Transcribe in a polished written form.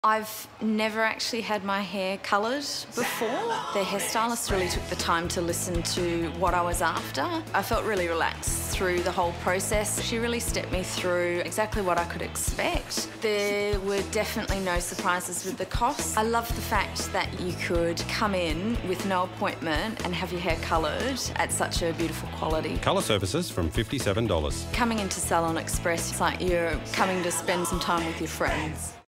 I've never actually had my hair coloured before. The hairstylist really took the time to listen to what I was after. I felt really relaxed through the whole process. She really stepped me through exactly what I could expect. There were definitely no surprises with the cost. I love the fact that you could come in with no appointment and have your hair coloured at such a beautiful quality. Colour services from $57. Coming into Salon Express, it's like you're coming to spend some time with your friends.